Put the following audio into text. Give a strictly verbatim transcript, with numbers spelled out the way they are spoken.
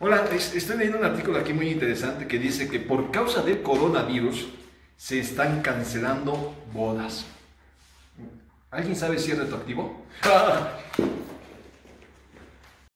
Hola, es- estoy leyendo un artículo aquí muy interesante que dice que por causa del coronavirus se están cancelando bodas. ¿Alguien sabe si es retroactivo?